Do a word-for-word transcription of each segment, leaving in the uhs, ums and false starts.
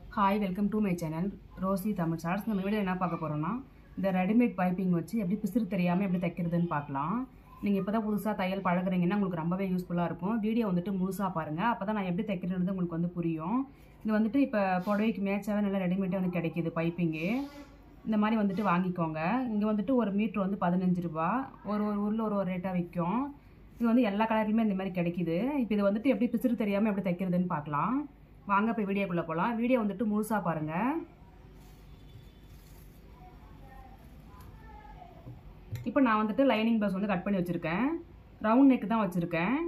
Hi welcome to my channel Rosie Tamil shorts. நம்ம video என்ன பார்க்க போகிறோம்னா, இந்த ரெடிமேட் பைப்பிங் வச்சு எப்படி பிசிறு தெரியாமல் எப்படி தைக்கிறதுன்னு பார்க்கலாம். நீங்கள் இப்போ தான் புதுசாக தையல் பழகுறீங்கன்னா உங்களுக்கு ரொம்பவே யூஸ்ஃபுல்லாக இருக்கும். வீடியோ வந்துட்டு முழுசாக பாருங்கள், அப்போ தான் நான் எப்படி தைக்கிறது உங்களுக்கு வந்து புரியும். இது வந்துட்டு இப்போ புடவைக்கு மேட்சாகவே நல்லா ரெடிமேட்டாக வந்து கிடைக்கிது பைப்பிங்கு. இந்த மாதிரி வந்துட்டு வாங்கிக்கோங்க. இங்கே வந்துட்டு ஒரு மீட்ரு வந்து பதினஞ்சு ரூபா, ஒரு ஒரு ஊரில் ஒரு ஒரு ரேட்டாக விற்கும். இது வந்து எல்லா கலர்லையுமே இந்த மாதிரி கிடைக்கிது. இப்போ இது வந்துட்டு எப்படி பிசிறு தெரியாமல் எப்படி தைக்கிறதுன்னு பார்க்கலாம். வாங்க இப்போ வீடியோக்குள்ளே போகலாம். வீடியோ வந்துட்டு முழுசாக பாருங்கள். இப்போ நான் வந்துட்டு லைனிங் ப்ளவுஸ் வந்து கட் பண்ணி வச்சுருக்கேன். ரவுண்ட் நெக் தான் வச்சுருக்கேன்.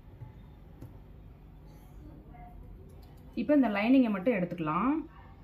இப்போ இந்த லைனிங்கை மட்டும் எடுத்துக்கலாம்.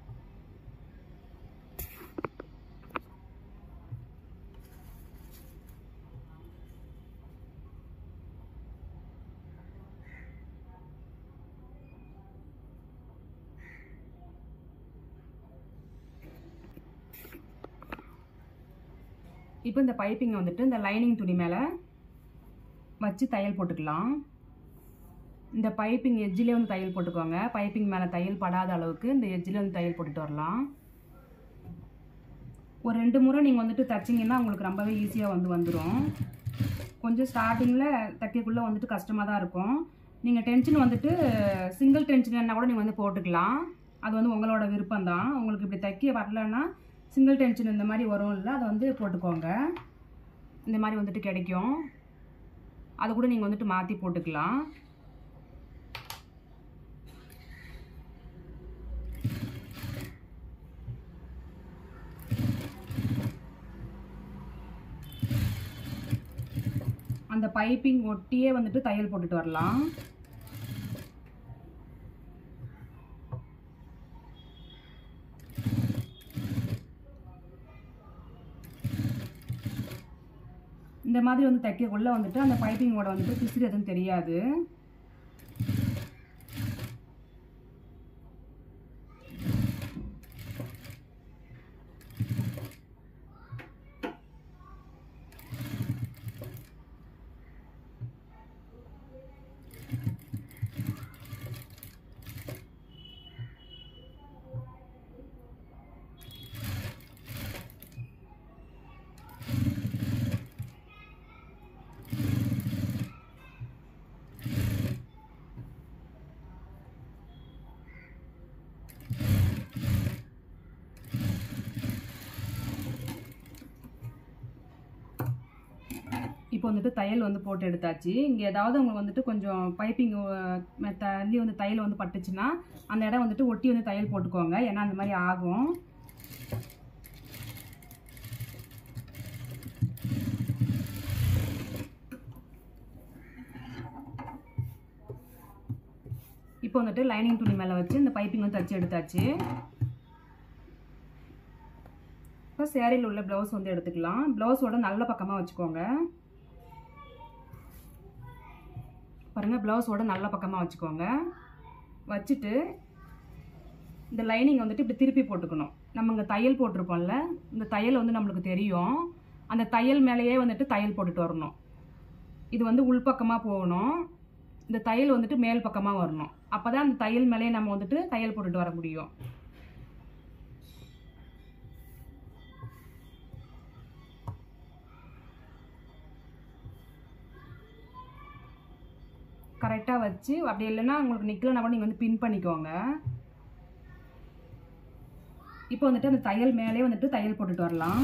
இப்போ இந்த பைப்பிங்கை வந்துட்டு இந்த லைனிங் துணி மேலே வச்சு தையல் போட்டுக்கலாம். இந்த பைப்பிங் எட்ஜிலே வந்து தையல் போட்டுக்கோங்க. பைப்பிங் மேலே தையல் படாத அளவுக்கு இந்த எட்ஜில் வந்து தையல் போட்டுட்டு வரலாம். ஒரு ரெண்டு முறை நீங்கள் வந்துட்டு தைச்சிங்கன்னா உங்களுக்கு ரொம்பவே ஈஸியாக வந்து வந்துடும். கொஞ்சம் ஸ்டார்டிங்கில் தைக்கக்குள்ளே வந்துட்டு கஷ்டமாக தான் இருக்கும். நீங்கள் டென்ஷன் வந்துட்டு சிங்கிள் டென்ஷன் என்ன கூட நீங்கள் வந்து போட்டுக்கலாம். அது வந்து உங்களோட விருப்பம் தான். உங்களுக்கு இப்படி தைக்க வரலன்னா சிங்கிள் டென்ஷன் இந்த மாதிரி வரும் இல்லை, அதை வந்து போட்டுக்கோங்க. இந்த மாதிரி வந்துட்டு கிடைக்கும். அதை கூட நீங்கள் வந்துட்டு மாற்றி போட்டுக்கலாம். அந்த பைப்பிங் ஒட்டியே வந்துட்டு தையல் போட்டுட்டு வரலாம். இந்த மாதிரி வந்து தைக்கக்குள்ள வந்துட்டு அந்த பைப்பிங்கோட வந்துட்டு பிசிறு எதுவும் தெரியாது. இப்போ வந்துட்டு தையல் வந்து போட்டு எடுத்தாச்சு. இங்கே ஏதாவது உங்களுக்கு வந்துட்டு கொஞ்சம் பைப்பிங் தள்ளி வந்து தையல் வந்து பட்டுச்சுன்னா அந்த இடம் வந்துட்டு ஒட்டி வந்து தையல் போட்டுக்கோங்க. ஏன்னா அந்த மாதிரி ஆகும். இப்போ வந்துட்டு லைனிங் துணி மேலே வச்சு இந்த பைப்பிங் வந்து தச்சு எடுத்தாச்சு. இப்போ சேரீயில் உள்ள ப்ளவுஸ் வந்து எடுத்துக்கலாம். ப்ளவுஸோட நல்ல பக்கமாக வச்சுக்கோங்க. பாருங்கள், ப்ளவுஸோட நல்ல பக்கமாக வச்சுக்கோங்க. வச்சுட்டு இந்த லைனிங் வந்துட்டு இப்படி திருப்பி போட்டுக்கணும். நம்ம இங்கே தையல் போட்டிருப்போம்ல, இந்த தையல் வந்து நம்மளுக்கு தெரியும். அந்த தையல் மேலேயே வந்துட்டு தையல் போட்டுட்டு வரணும். இது வந்து உள்பக்கமாக போகணும். இந்த தையல் வந்துட்டு மேல் பக்கமாக வரணும். அப்போ தான் அந்த தையல் மேலேயே நம்ம வந்துட்டு தையல் போட்டுட்டு வர முடியும். கரெக்டாக வச்சு, அப்படி இல்லைன்னா உங்களுக்கு நிற்கலன்னா கூட நீங்கள் வந்து பின் பண்ணிக்கோங்க. இப்போ வந்துட்டு அந்த தையல் மேலே வந்துட்டு தையல் போட்டுட்டு வரலாம்.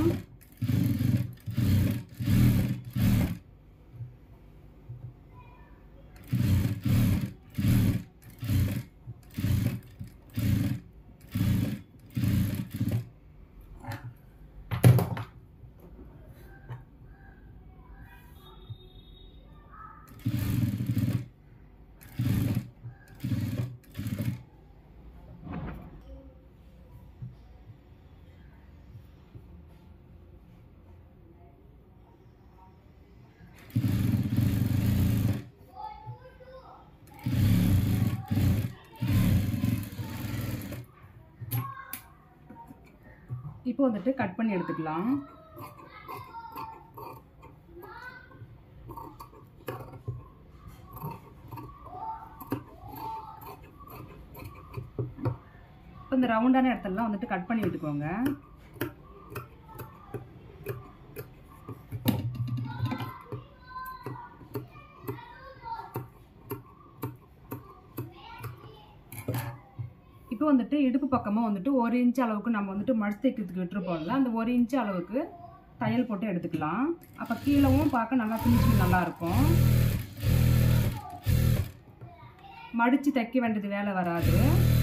இப்போ வந்துட்டு கட் பண்ணி எடுத்துக்கலாம். இப்போ இந்த ரவுண்டான இடத்துலலாம் வந்துட்டு கட் பண்ணி விட்டுக்கோங்க. இப்போ வந்துட்டு இடுப்பு பக்கமாக வந்துட்டு ஒரு இன்ச் அளவுக்கு நம்ம வந்துட்டு மடிச்சு தைக்கிறதுக்கு விட்டுருப்போம்ல, அந்த ஒரு இன்ச் அளவுக்கு தையல் போட்டு எடுத்துக்கலாம். அப்போ கீழவும் பார்க்க நல்லா ஃபினிஷிங் நல்லாயிருக்கும். மடித்து தைக்க வேண்டியது வேலை வராது.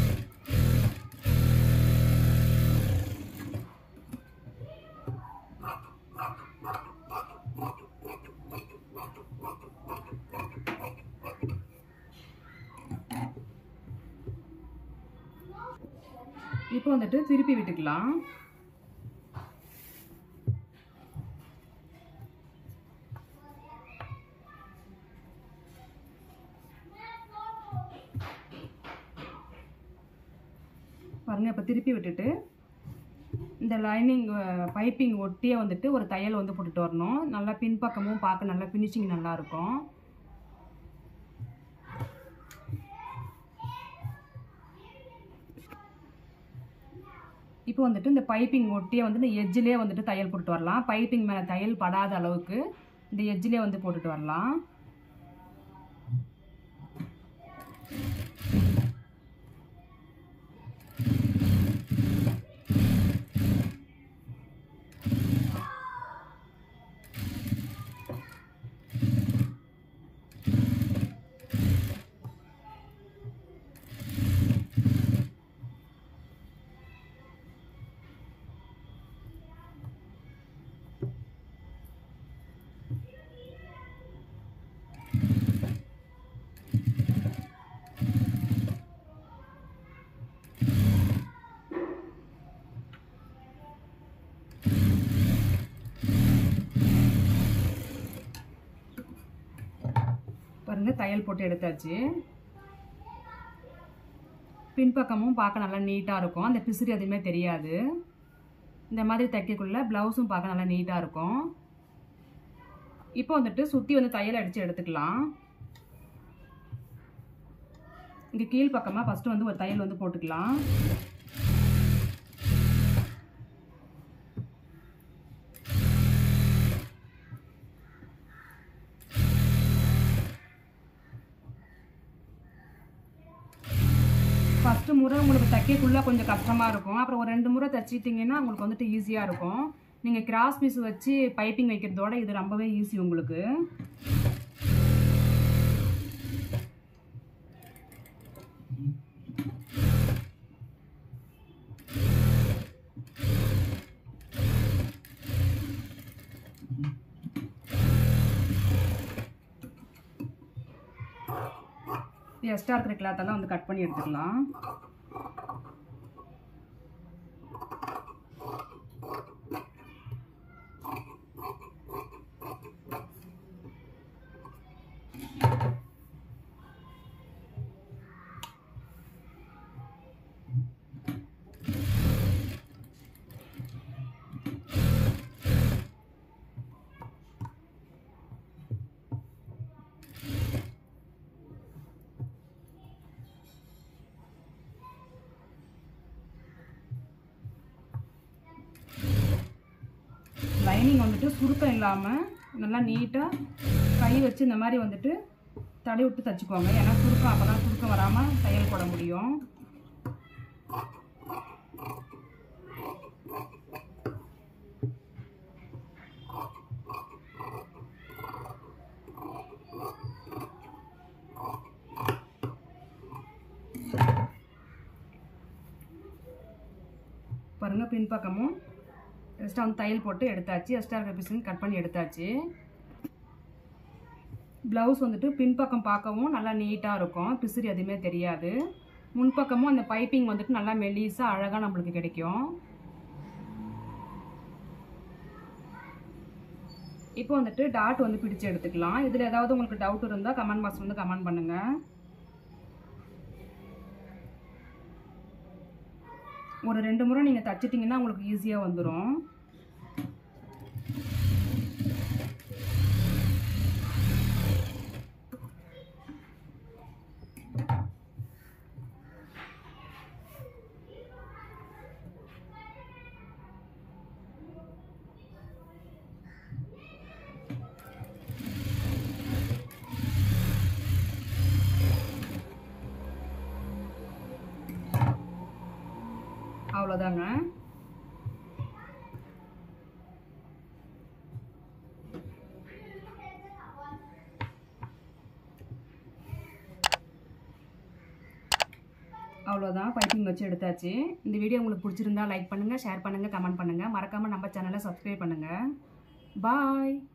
இப்போ வந்துட்டு திருப்பி விட்டுக்கலாம். பாருங்க, இப்போ திருப்பி விட்டுட்டு இந்த லைனிங் பைப்பிங் ஒட்டியே வந்துட்டு ஒரு தையல் வந்து போட்டுட்டு வரணும். நல்லா பின்பக்கமும் பார்க்க நல்லா ஃபினிஷிங் நல்லா இருக்கும். இப்போ வந்துட்டு இந்த பைப்பிங் ஒட்டியே வந்து இந்த எட்ஜிலே வந்துட்டு தையல் போட்டுட்டு வரலாம். பைப்பிங் மேலே தையல் படாத அளவுக்கு இந்த எட்ஜிலே வந்து போட்டுட்டு வரலாம். பாருங்க, தையல் போட்டு எடுத்தாச்சு. பின்பக்கமும் பார்க்க நல்லா நீட்டாக இருக்கும். அந்த பிசிறு எதுவுமே தெரியாது. இந்த மாதிரி தைக்கக்குள்ள ப்ளவுஸும் பார்க்க நல்லா நீட்டாக இருக்கும். இப்போ வந்துட்டு சுற்றி வந்து தையல் அடித்து எடுத்துக்கலாம். இங்கே கீழ் பக்கமாக ஃபஸ்ட்டு வந்து ஒரு தையல் வந்து போட்டுக்கலாம். ஃபஸ்ட்டு முறை உங்களுக்கு தைக்கக்குள்ளே கொஞ்சம் கஷ்டமாக இருக்கும். அப்புறம் ஒரு ரெண்டு முறை தைச்சிட்டிங்கன்னா உங்களுக்கு வந்துட்டு ஈஸியாக இருக்கும். நீங்கள் கிராஸ் பீஸ் வச்சு பைப்பிங் வைக்கிறதோட இது ரொம்பவே ஈஸி உங்களுக்கு. எக்ஸ்ட்ரா இருக்கிற கிளாத்தெல்லாம் வந்து கட் பண்ணி எடுத்துக்கலாம். லைனிங் வந்துட்டு சுருக்கம் இல்லாமல் நல்லா நீட்டாக கை வச்சு இந்த மாதிரி வந்துட்டு தடவி விட்டு தைச்சிக்கோங்க. ஏன்னா சுருக்கம் அப்போ தான் சுருக்கம் வராமல் தையல் போட முடியும். பாருங்கள், பின்பக்கமும் எக்ஸ்ட்ரா வந்து தையல் போட்டு எடுத்தாச்சு. எக்ஸ்ட்ரா இருக்கிற பீஸுங்க கட் பண்ணி எடுத்தாச்சு. ப்ளவுஸ் வந்துட்டு பின்பக்கம் பார்க்கவும் நல்லா நீட்டாக இருக்கும். பிசிறு எதுவுமே தெரியாது. முன்பக்கமும் அந்த பைப்பிங் வந்துட்டு நல்லா மெலிசாக அழகாக நம்மளுக்கு கிடைக்கும். இப்போ வந்துட்டு டாட் வந்து பிடிச்சு எடுத்துக்கலாம். இதில் ஏதாவது உங்களுக்கு டவுட் இருந்தால் கமெண்ட் பாக்ஸ் வந்து கமெண்ட் பண்ணுங்கள். ஒரு ரெண்டு முறை நீங்கள் தைச்சிட்டிங்கன்னா உங்களுக்கு ஈஸியாக வந்துடும். அவ்வளோதாங்க. அவ்வளோதான், பைப்பிங் வச்சு எடுத்தாச்சு. இந்த வீடியோ உங்களுக்கு பிடிச்சிருந்தா லைக் பண்ணுங்கள், ஷேர் பண்ணுங்கள், கமெண்ட் பண்ணுங்கள். மறக்காமல் நம்ம சேனலை சப்ஸ்கிரைப் பண்ணுங்கள். பாய்.